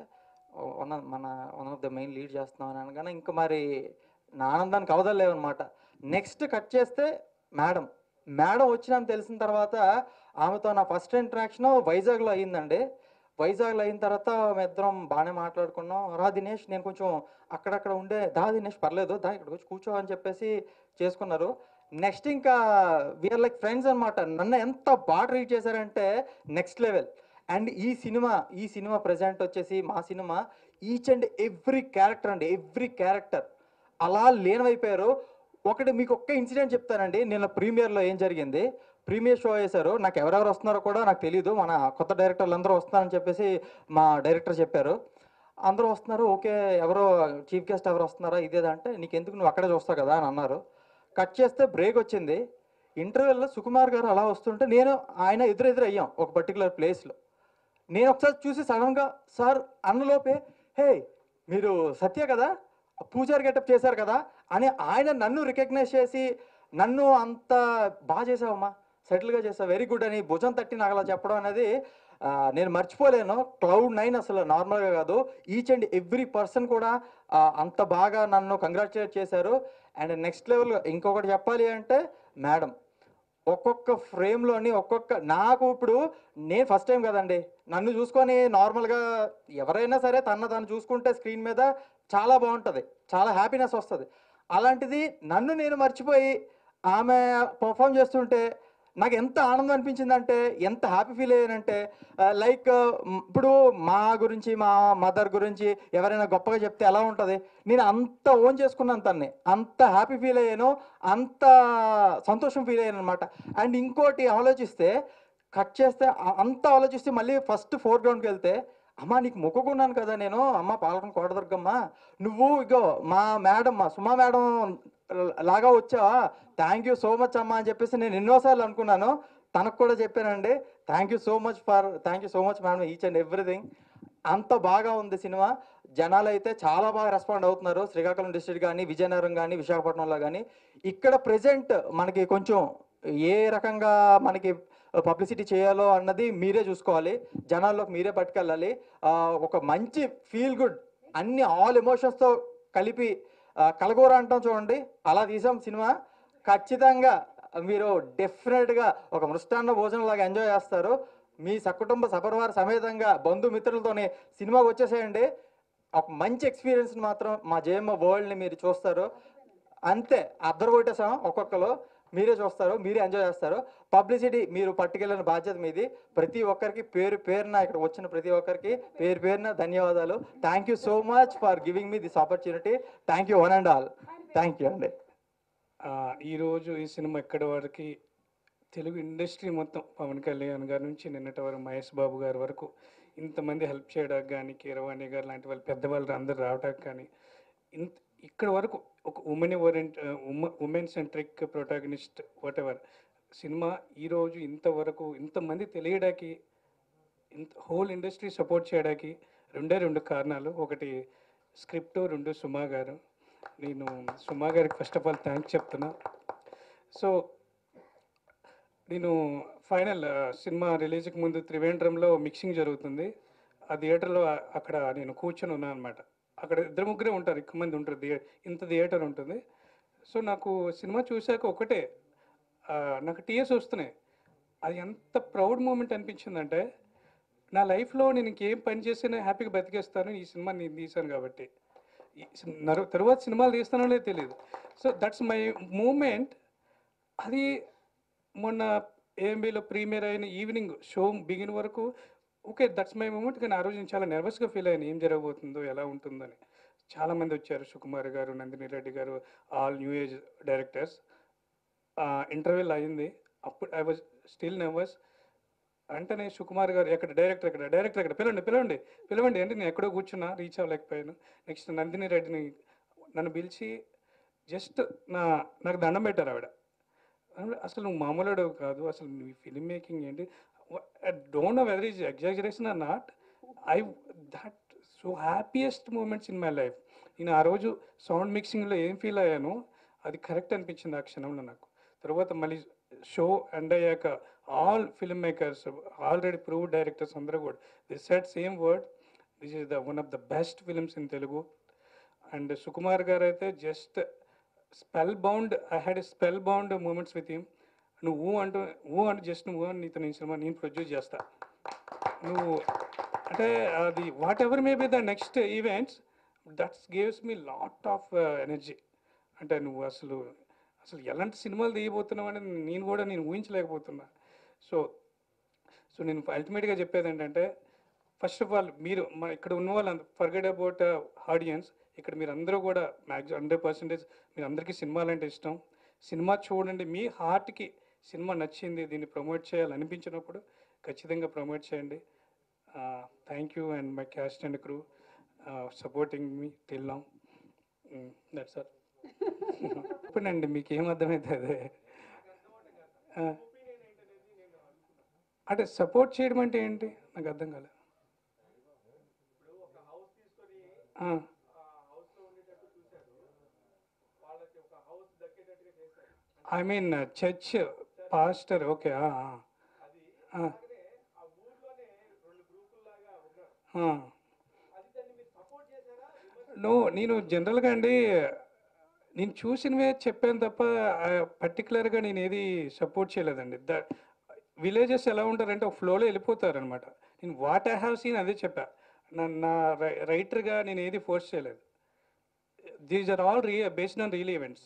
one of the main lead చేస్తున్నామని అనగానే ఇంకా మరి నా ఆనందానికి అవదలేవన్నమాట. నెక్స్ట్ కట్ చేస్తే మేడం వచ్చినాను తెలిసిన తర్వాత ఆమెతో నా ఫస్ట్ ఇంటరాక్షన్ వైజాగ్లో అయ్యిందండి. వైజాగ్లో అయిన తర్వాత మేమిద్దరం బాగానే మాట్లాడుకున్నాం. రా దినేష్, నేను కొంచెం అక్కడక్కడ ఉండే, దినేష్ పర్లేదు, ఇక్కడికి వచ్చి కూర్చో అని చెప్పేసి చేసుకున్నారు. నెక్స్ట్ ఇంకా వీఆర్ లైక్ ఫ్రెండ్స్ అనమాట. నన్ను ఎంత బాగా ట్రీట్ చేశారంటే నెక్స్ట్ లెవెల్. అండ్ ఈ సినిమా ప్రజెంట్ వచ్చేసి మా సినిమా ఈచ్ అండ్ ఎవ్రీ క్యారెక్టర్ అండి, ఎవ్రీ క్యారెక్టర్ అలా లీనమైపోయారు. మీకు ఒక్క ఇన్సిడెంట్ చెప్తానండి. నిన్న ప్రీమియర్లో ఏం జరిగింది, ప్రీమియర్ షో వేశారు. నాకు ఎవరెవరు వస్తున్నారో కూడా నాకు తెలియదు. మన కొత్త డైరెక్టర్లు అందరూ వస్తున్నారని చెప్పేసి మా డైరెక్టర్ చెప్పారు. అందరూ వస్తున్నారు, ఓకే, ఎవరో చీఫ్ గెస్ట్ ఎవరు వస్తున్నారా ఇదేదంటే, నీకెందుకు, నువ్వు అక్కడే చూస్తావు కదా అని అన్నారు. కట్ చేస్తే బ్రేక్ వచ్చింది. ఇంటర్వెల్లో సుకుమార్ గారు అలా వస్తుంటే ఆయన ఎదురెదురు అయ్యాం ఒక పర్టికులర్ ప్లేస్లో. నేను ఒకసారి చూసి సడన్గా సార్ అన్నలోపే, హే మీరు సత్య కదా, పూజారి గెటప్ చేశారు కదా అని ఆయన నన్ను రికగ్నైజ్ చేసి, నన్ను అంత బాగా చేసావమ్మా, సెటిల్గా చేసావు, వెరీ గుడ్ అని భుజం తట్టి నాకు అలా చెప్పడం అనేది నేను మర్చిపోలేను. Cloud9 అసలు నార్మల్గా కాదు, ఈచ్ అండ్ ఎవ్రీ పర్సన్ కూడా అంత బాగా నన్ను కంగ్రాచులేట్ చేశారు. అండ్ నెక్స్ట్ లెవెల్ ఇంకొకటి చెప్పాలి అంటే మేడం, ఒక్కొక్క ఫ్రేమ్లోని నాకు ఇప్పుడు నేను ఫస్ట్ టైం కదండి, నన్ను చూసుకొని నార్మల్గా ఎవరైనా సరే తను చూసుకుంటే స్క్రీన్ మీద చాలా బాగుంటుంది, చాలా హ్యాపీనెస్ వస్తుంది. అలాంటిది నన్ను నేను మర్చిపోయి ఆమె పర్ఫామ్ చేస్తుంటే నాకు ఎంత ఆనందం అనిపించిందంటే, ఎంత హ్యాపీ ఫీల్ అయ్యానంటే, లైక్ ఇప్పుడు మా గురించి, మా మదర్ గురించి ఎవరైనా గొప్పగా చెప్తే ఎలా ఉంటుంది, నేను అంత ఓన్ చేసుకున్నాను తన్ని, అంత హ్యాపీ ఫీల్ అయ్యాను, అంత సంతోషం ఫీల్ అయ్యాను అనమాట. అండ్ ఇంకోటి ఆలోచిస్తే, కట్ చేస్తే అంత ఆలోచిస్తే మళ్ళీ ఫస్ట్ ఫోర్గ్రౌండ్కి వెళ్తే, అమ్మ నీకు మొక్కుకున్నాను కదా నేను, అమ్మ పాలకం కోటదుర్గమ్మ, నువ్వు ఇగో మా మేడం, మా సుమా మేడం లాగా వచ్చావా, థ్యాంక్ యూ సో మచ్ అమ్మ అని చెప్పేసి నేను ఎన్నోసార్లు అనుకున్నాను. తనకు కూడా చెప్పానండి, thank you so much madam, each and everything. అంత బాగా ఉంది సినిమా. జనాలు అయితే చాలా బాగా రెస్పాండ్ అవుతున్నారు. శ్రీకాకుళం డిస్ట్రిక్ట్ కానీ, విజయనగరం కానీ, విశాఖపట్నంలో కానీ. ఇక్కడ ప్రెజెంట్ మనకి కొంచెం ఏ రకంగా మనకి పబ్లిసిటీ చేయాలో అన్నది మీరే చూసుకోవాలి, జనాల్లోకి మీరే పట్టుకెళ్ళాలి. ఒక మంచి ఫీల్ గుడ్, అన్ని ఆల్ ఎమోషన్స్తో కలిపి కలగూర అంటాం చూడండి, అలా తీసాం సినిమా. ఖచ్చితంగా మీరు డెఫినెట్గా ఒక మృష్టాన్న భోజనం లాగా ఎంజాయ్ చేస్తారు. మీ సకుటుంబ సపరివార సమేతంగా బంధుమిత్రులతోనే సినిమాకి వచ్చేసేయండి. ఒక మంచి ఎక్స్పీరియన్స్ మాత్రం మా జేఎమ్మ వరల్డ్ని మీరు చూస్తారు. అంతే, అద్దరు కొట్టేసాం, ఒక్కొక్కరు మీరే చూస్తారు, మీరే ఎంజాయ్ చేస్తారు. పబ్లిసిటీ మీరు పట్టుకెళ్ళిన బాధ్యత మీది. ప్రతి ఒక్కరికి పేరు పేరున, ఇక్కడ వచ్చిన ప్రతి ఒక్కరికి పేరు పేరున ధన్యవాదాలు. Thank you so much for giving me this opportunity. Thank you one and all. Thank you అండి. ఈరోజు ఈ సినిమా ఎక్కడి వరకు తెలుగు ఇండస్ట్రీ మొత్తం పవన్ కళ్యాణ్ గారి నుంచి నిన్నటి వరకు మహేష్ బాబు గారి వరకు ఇంతమంది హెల్ప్ చేయడానికి కానీ, కీరవాణి గారు లాంటి వాళ్ళు పెద్దవాళ్ళు అందరూ రావడానికి కానీ, ఇక్కడ వరకు ఒక women centric protagonist whatever సినిమా ఈరోజు ఇంతవరకు ఇంతమంది తెలియడానికి, హోల్ ఇండస్ట్రీ సపోర్ట్ చేయడానికి రెండు కారణాలు. ఒకటి స్క్రిప్ట్, రెండు సుమా గారు. నేను సుమా గారికి ఫస్ట్ ఆఫ్ ఆల్ థ్యాంక్స్ చెప్తున్నా. సో నేను ఫైనల్ సినిమా రిలీజ్కి ముందు త్రివేంద్రంలో మిక్సింగ్ జరుగుతుంది. ఆ థియేటర్లో అక్కడ నేను కూర్చొని ఉన్నాను అనమాట. అక్కడ ఇద్దరు ముగ్గురే ఉంటారు, ఎక్కువ మంది ఉంటారు, ఇంత థియేటర్ ఉంటుంది. సో నాకు సినిమా చూశాక ఒకటే నాకు టీయర్స్ వస్తున్నాయి. అది ఎంత ప్రౌడ్ మూమెంట్ అనిపించిందంటే, నా లైఫ్లో నేను ఇంకేం పని చేసినా హ్యాపీగా బతికేస్తాను, ఈ సినిమా నేను తీశాను కాబట్టి. తర్వాత సినిమాలు తీస్తానో లేదో తెలియదు. So that's my moment. అది మొన్న ఏఎంబీలో ప్రీమియర్ అయిన ఈవినింగ్ షో బిగిన్ వరకు ఓకే, దట్స్ మై మూమెంట్. కానీ ఆ రోజు నేను చాలా నర్వస్గా ఫీల్ అయ్యాను, ఏం జరగబోతుందో, ఎలా ఉంటుందని. చాలామంది వచ్చారు, సుకుమార్ గారు, నందిని రెడ్డి గారు, ఆల్ న్యూ ఏజ్ డైరెక్టర్స్. ఇంటర్వ్యూలు అయింది, అప్పుడు ఐ వాజ్ స్టిల్ నర్వస్. వెంటనే సుకుమార్ గారు డైరెక్టర్ ఎక్కడ పిలవండి అంటే నేను ఎక్కడో కూర్చున్నా, రీచ్ అవ్వలేకపోయాను. నెక్స్ట్ నందిని రెడ్డిని నన్ను పిలిచి జస్ట్ నాకు దండం పెట్టారు ఆవిడ. అసలు నువ్వు మామూలుడు కాదు, అసలు నీ ఫిల్మ్ మేకింగ్ ఏంటి, I don't know whether is exaggeration or not. That so happiest moments in my life. నేను ఆ రోజు సౌండ్ మిక్సింగ్లో ఏం ఫీల్ అయ్యానో అది కరెక్ట్ అనిపించింది ఆ క్షణంలో నాకు. తర్వాత మళ్ళీ షో ఎండ్ అయ్యాక all film makers, already proved directors అందరూ కూడా this said same word, this is one of the best films in Telugu. And Sukumar garu అయితే just spellbound, I had spellbound moments with him. నువ్వు అంటూ just నువ్వు నీతో నేను cinema నేను produce చేస్తా, నువ్వు అంటే అది whatever may be the next events, that's gives me lot of energy. అంటే నువ్వు అసలు ఎలాంటి సినిమాలు తీయబోతున్నావు అని నేను ఊహించలేకపోతున్నా. సో నేను అల్టిమేట్గా చెప్పేది ఏంటంటే, ఫస్ట్ ఆఫ్ ఆల్ మీరు ఇక్కడ ఉన్న వాళ్ళు ఫర్గెట్ అబౌట్ ఆడియన్స్. ఇక్కడ మీరు అందరూ కూడా మ్యాక్సిమం 100% మీరు అందరికీ సినిమాలు అంటే ఇష్టం. సినిమా చూడండి, మీ హార్ట్కి సినిమా నచ్చింది, దీన్ని ప్రమోట్ చేయాలనిపించినప్పుడు ఖచ్చితంగా ప్రమోట్ చేయండి. Thank you and my cast and crew supporting me till now. That's all. ఇప్పుడండి మీకు ఏం అర్థమవుతుంది అంటే సపోర్ట్ చేయడం అంటే ఏంటి నాకు అర్థం కాలేదు. I mean church pastor, okay. No, నేను జనరల్గా అండి నేను చూసినవే చెప్పాను తప్ప పర్టికులర్గా నేను ఏది సపోర్ట్ చేయలేదండి. విలేజెస్ ఎలా ఉంటారంటే ఒక ఫ్లోలో వెళ్ళిపోతారనమాట. నేను వాట్ ఐ హ్యావ్ సీన్ అదే చెప్పా. నా రైటర్గా నేను ఏది ఫోర్స్ చేయలేదు. These are all based on real events.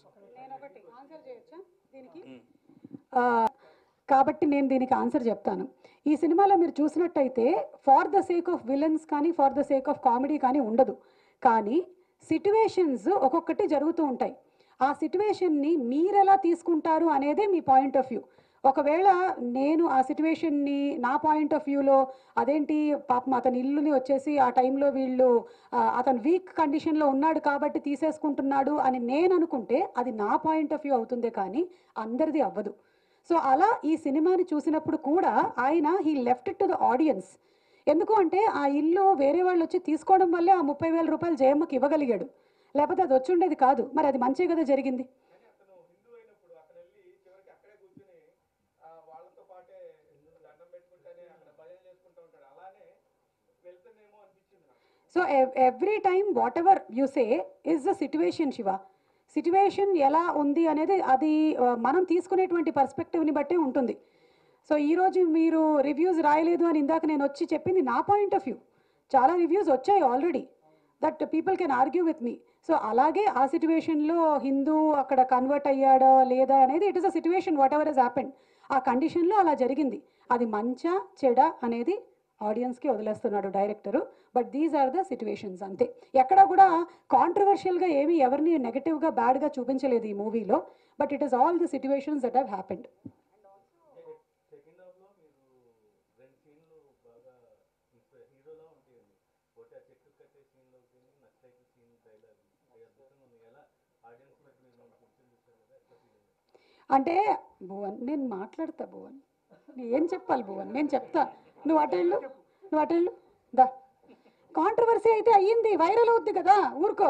కాబట్టి నేను దీనికి ఆన్సర్ చెప్తాను. ఈ సినిమాలో మీరు చూసినట్టయితే for the sake of villains కానీ for the sake of comedy కానీ ఉండదు. కానీ సిట్యువేషన్స్ ఒక్కొక్కటి జరుగుతూ ఉంటాయి. ఆ సిట్యువేషన్ని మీరు ఎలా తీసుకుంటారు అనేదే మీ పాయింట్ ఆఫ్ వ్యూ. ఒకవేళ నేను ఆ సిట్యువేషన్ని నా పాయింట్ ఆఫ్ వ్యూలో అదేంటి పాపం అతని ఇల్లుని వచ్చేసి ఆ టైంలో వీళ్ళు అతను వీక్ కండిషన్లో ఉన్నాడు కాబట్టి తీసేసుకుంటున్నాడు అని నేను అనుకుంటే అది నా పాయింట్ ఆఫ్ వ్యూ అవుతుందే కానీ అందరిది అవ్వదు. సో అలా ఈ సినిమాని చూసినప్పుడు కూడా ఆయన he left it to the audience. ఎందుకు అంటే ఆ ఇల్లు వేరే వాళ్ళు వచ్చి తీసుకోవడం వల్లే ఆ 30,000 రూపాయలు జయమ్మకి ఇవ్వగలిగాడు, లేకపోతే అది వచ్చి ఉండేది కాదు. మరి అది మంచే కదా జరిగింది. So every time whatever you say is the situation Shiva. Situation ఎలా ఉంది అనేది అది మనం తీసుకునేటువంటి పర్స్పెక్టివ్ని బట్టే ఉంటుంది. సో ఈరోజు మీరు రివ్యూస్ రాయలేదు అని ఇందాక నేను వచ్చి చెప్పింది నా పాయింట్ ఆఫ్ వ్యూ. చాలా రివ్యూస్ వచ్చాయి already that people can argue with me. So అలాగే ఆ సిట్యువేషన్లో హిందూ అక్కడ కన్వర్ట్ అయ్యాడా లేదా అనేది it is a situation whatever he's happened. ఆ కండిషన్లో అలా జరిగింది. అది మంచా చెడా అనేది ఆడియన్స్కి వదిలేస్తున్నాడు director. But these are the situations అంతే. ఎక్కడా కూడా కాంట్రవర్షియల్గా ఏమీ ఎవరిని నెగటివ్గా బ్యాడ్గా చూపించలేదు ఈ మూవీలో. But it is all the situations that have happened. అంటే భువన్ నేను మాట్లాడతా భువన్, ఏం చెప్పాలి భువన్, నేను చెప్తా. నువ్వు అటెళ్ళు దా. కాంట్రవర్సీ అయితే అయ్యింది, వైరల్ అవుద్ది కదా, ఊరుకో.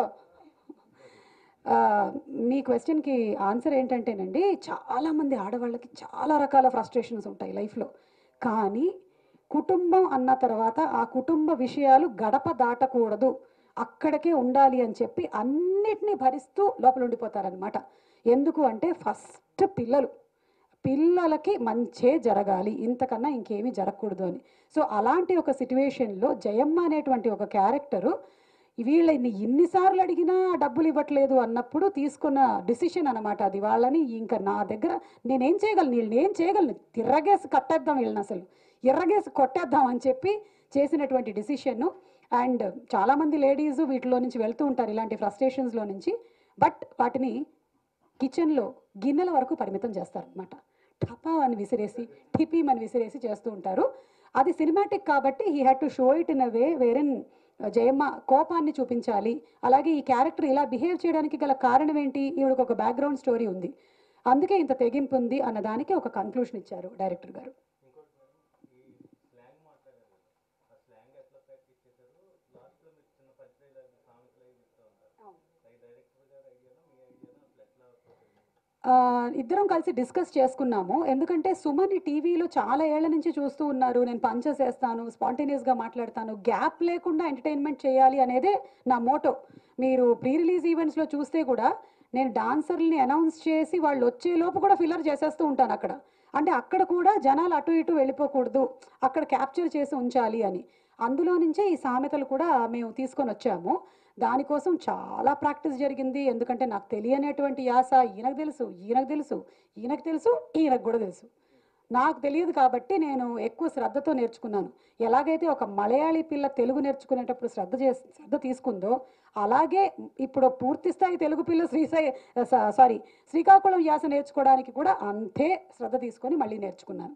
మీ క్వశ్చన్కి ఆన్సర్ ఏంటంటేనండి, చాలామంది ఆడవాళ్ళకి చాలా రకాల ఫ్రస్ట్రేషన్స్ ఉంటాయి లైఫ్లో. కానీ కుటుంబం అన్న తర్వాత ఆ కుటుంబ విషయాలు గడప దాటకూడదు, అక్కడికే ఉండాలి అని చెప్పి అన్నిటినీ భరిస్తూ లోపల ఉండిపోతారనమాట. ఎందుకు అంటే ఫస్ట్ పిల్లలకి మంచే జరగాలి, ఇంతకన్నా ఇంకేమీ జరగకూడదు అని. సో అలాంటి ఒక సిట్యువేషన్లో జయమ్మ అనేటువంటి ఒక క్యారెక్టరు వీళ్ళని ఎన్నిసార్లు అడిగినా డబ్బులు ఇవ్వట్లేదు అన్నప్పుడు తీసుకున్న డిసిషన్ అనమాట అది. వాళ్ళని ఇంకా నా దగ్గర నేనేం చేయగలను, వీళ్ళని ఏం చేయగలను, తిర్రగేసి కట్టేద్దాం, వీళ్ళని అసలు ఎర్రగేసి కొట్టేద్దాం అని చెప్పి చేసినటువంటి డిసిషన్ను. అండ్ చాలామంది లేడీస్ వీటిలో నుంచి వెళ్తూ ఉంటారు ఇలాంటి ఫ్రస్ట్రేషన్స్లో నుంచి. బట్ వాటిని కిచెన్లో గిన్నెల వరకు పరిమితం చేస్తారనమాట. టపా అని విసిరేసి టిపీమ్ అని విసిరేసి చేస్తూ ఉంటారు. అది సినిమాటిక్ కాబట్టి he had to show it in a way wherein Jayamma కోపాన్ని చూపించాలి. అలాగే ఈ క్యారెక్టర్ ఇలా బిహేవ్ చేయడానికి గల కారణం ఏంటి, ఈవిడకు ఒక బ్యాక్గ్రౌండ్ స్టోరీ ఉంది, అందుకే ఇంత తెగింపు ఉంది అన్నదానికి ఒక కన్క్లూషన్ ఇచ్చారు డైరెక్టర్ గారు. ఇద్దరం కలిసి డిస్కస్ చేసుకున్నాము. ఎందుకంటే సుమని టీవీలో చాలా ఏళ్ల నుంచి చూస్తూ ఉన్నారు, నేను పంచెస్ వేస్తాను, స్పాంటేనియస్గా మాట్లాడతాను, గ్యాప్ లేకుండా ఎంటర్టైన్మెంట్ చేయాలి అనేదే నా మోటో. మీరు ప్రీ రిలీజ్ ఈవెంట్స్లో చూస్తే కూడా నేను డాన్సర్ని అనౌన్స్ చేసి వాళ్ళు వచ్చేలోపు కూడా ఫిల్లర్ చేసేస్తూ ఉంటాను అక్కడ. అంటే అక్కడ కూడా జనాలు అటు ఇటు వెళ్ళిపోకూడదు, అక్కడ క్యాప్చర్ చేసి ఉంచాలి అని. అందులో నుంచే ఈ సామెతలు కూడా మేము తీసుకొని వచ్చాము. దానికోసం చాలా ప్రాక్టీస్ జరిగింది. ఎందుకంటే నాకు తెలియనటువంటి యాస ఈయనకు తెలుసు, ఈయనకు కూడా తెలుసు. నాకు తెలియదు కాబట్టి నేను ఎక్కువ శ్రద్ధతో నేర్చుకున్నాను. ఎలాగైతే ఒక మలయాళీ పిల్ల తెలుగు నేర్చుకునేటప్పుడు శ్రద్ధ తీసుకుందో, అలాగే ఇప్పుడు పూర్తి స్థాయి తెలుగు పిల్ల శ్రీకాకుళం యాస నేర్చుకోవడానికి కూడా అంతే శ్రద్ధ తీసుకొని మళ్ళీ నేర్చుకున్నాను.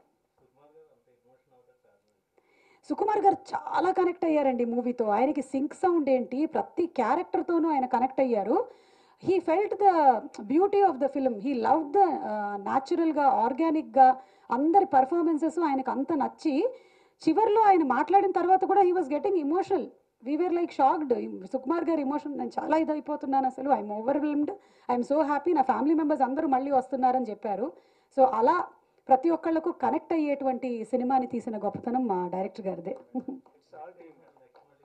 సుకుమార్ గారు చాలా కనెక్ట్ అయ్యారండి మూవీతో. ఆయనకి సింక్ సౌండ్ ఏంటి, ప్రతి క్యారెక్టర్తోనూ ఆయన కనెక్ట్ అయ్యారు. He felt the beauty of the film, he love the న్యాచురల్గా ఆర్గానిక్గా అందరి పర్ఫార్మెన్సెస్ ఆయనకు అంత నచ్చి చివర్లో ఆయన మాట్లాడిన తర్వాత కూడా he was getting emotional. We're like shocked. Sukumar గారి ఇమోషన్, నేను చాలా ఇదైపోతున్నాను అసలు, I'm overwhelmed, I'm so happy, నా ఫ్యామిలీ మెంబర్స్ అందరూ మళ్ళీ వస్తున్నారని చెప్పారు. సో అలా ప్రతి ఒక్కళ్ళకు కనెక్ట్ అయ్యేటువంటి సినిమాని తీసిన గొప్పతనం మా డైరెక్టర్ గారిదే.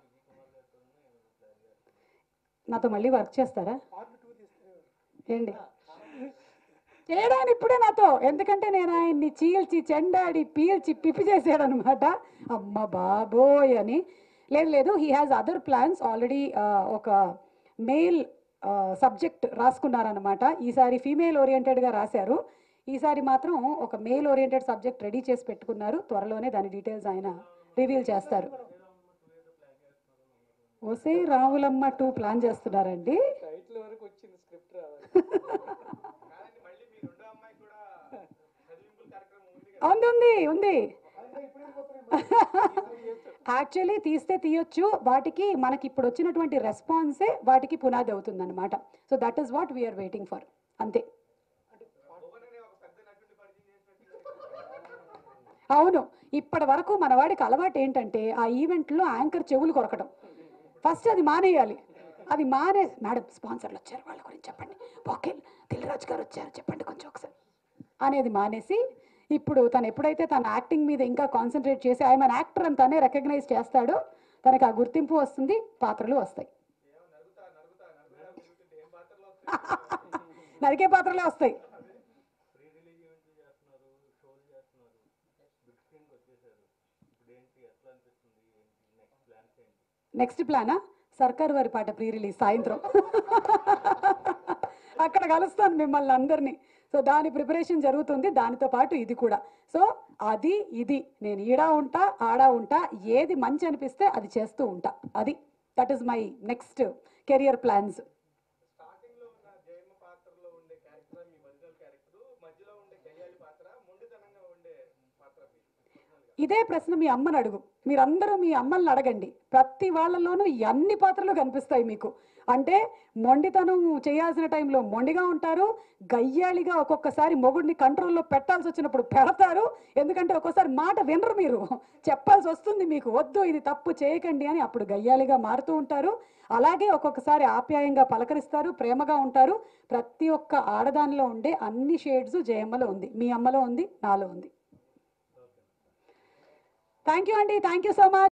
నాతో మళ్ళీ వర్క్ చేస్తారా ఏంటి చేయడానికి ఇప్పుడే నాతో, ఎందుకంటే నేను ఆయన్ని చీల్చి చెండాడి పీల్చి పిప్పి చేసాడనమాట. అమ్మ బాబోయ్ అని. లేదు, he has other plans already. ఒక మేల్ సబ్జెక్ట్ రాసుకున్నారనమాట. ఈసారి ఫీమేల్ ఓరియంటెడ్గా రాశారు, ఈసారి మాత్రం ఒక మేల్ ఓరియంటెడ్ సబ్జెక్ట్ రెడీ చేసి పెట్టుకున్నారు. త్వరలోనే దాని డీటెయిల్స్ ఆయన రివీల్ చేస్తారు. ఓసే రావులమ్మ 2 ప్లాన్ చేస్తున్నారండి. ఉంది యాక్చువల్లీ తీస్తే తీయొచ్చు, వాటికి మనకి ఇప్పుడు వచ్చినటువంటి రెస్పాన్సే వాటికి పునాది అవుతుంది అనమాట. So that is what we're waiting for, అంతే. అవును, ఇప్పటి వరకు మన వాడికి అలవాటు ఏంటంటే ఆ ఈవెంట్లో యాంకర్ చెవులు కొరకడం. ఫస్ట్ అది మానేయాలి. అది మేడం స్పాన్సర్లు వచ్చారు వాళ్ళ గురించి చెప్పండి, ఓకే దిల్రాజు గారు వచ్చారు చెప్పండి కొంచెం ఒకసారి అనేది మానేసి, ఇప్పుడు తను ఎప్పుడైతే తన యాక్టింగ్ మీద ఇంకా కాన్సన్ట్రేట్ చేసి ఐఎమ్ అన్ యాక్టర్ అని తనే రికగ్నైజ్ చేస్తాడో తనకు ఆ గుర్తింపు వస్తుంది, పాత్రలు వస్తాయి. నరికే పాత్రలే వస్తాయి. నెక్స్ట్ ప్లానా సర్కార్ వారి పాట ప్రీ రిలీజ్ సాయంత్రం అక్కడ కలుస్తాను మిమ్మల్ని అందరినీ. సో దాని ప్రిపరేషన్ జరుగుతుంది, దానితో పాటు ఇది కూడా. సో అది ఇది నేను ఈడా ఉంటా ఆడా ఉంటా, ఏది మంచి అనిపిస్తే అది చేస్తూ ఉంటా. అది that is my next career plans. ఇదే ప్రశ్న మీ అమ్మని అడుగు, మీరందరూ మీ అమ్మల్ని అడగండి. ప్రతి వాళ్ళలోనూ అన్ని పాత్రలు కనిపిస్తాయి మీకు. అంటే మొండితనం చేయాల్సిన టైంలో మొండిగా ఉంటారు, గయ్యాళిగా ఒక్కొక్కసారి మొగుడిని కంట్రోల్లో పెట్టాల్సి వచ్చినప్పుడు పెడతారు. ఎందుకంటే ఒక్కోసారి మాట వినరు, మీరు చెప్పాల్సి వస్తుంది మీకు, వద్దు ఇది తప్పు చేయకండి అని, అప్పుడు గయ్యాళిగా మారుతూ ఉంటారు. అలాగే ఒక్కొక్కసారి ఆప్యాయంగా పలకరిస్తారు, ప్రేమగా ఉంటారు. ప్రతి ఒక్క ఆడదానిలో ఉండే అన్ని షేడ్స్ జయమ్మలో ఉంది, మీ అమ్మలో ఉంది, నాలో ఉంది. థ్యాంక్ యూ అండి, థ్యాంక్ యూ సో మచ్.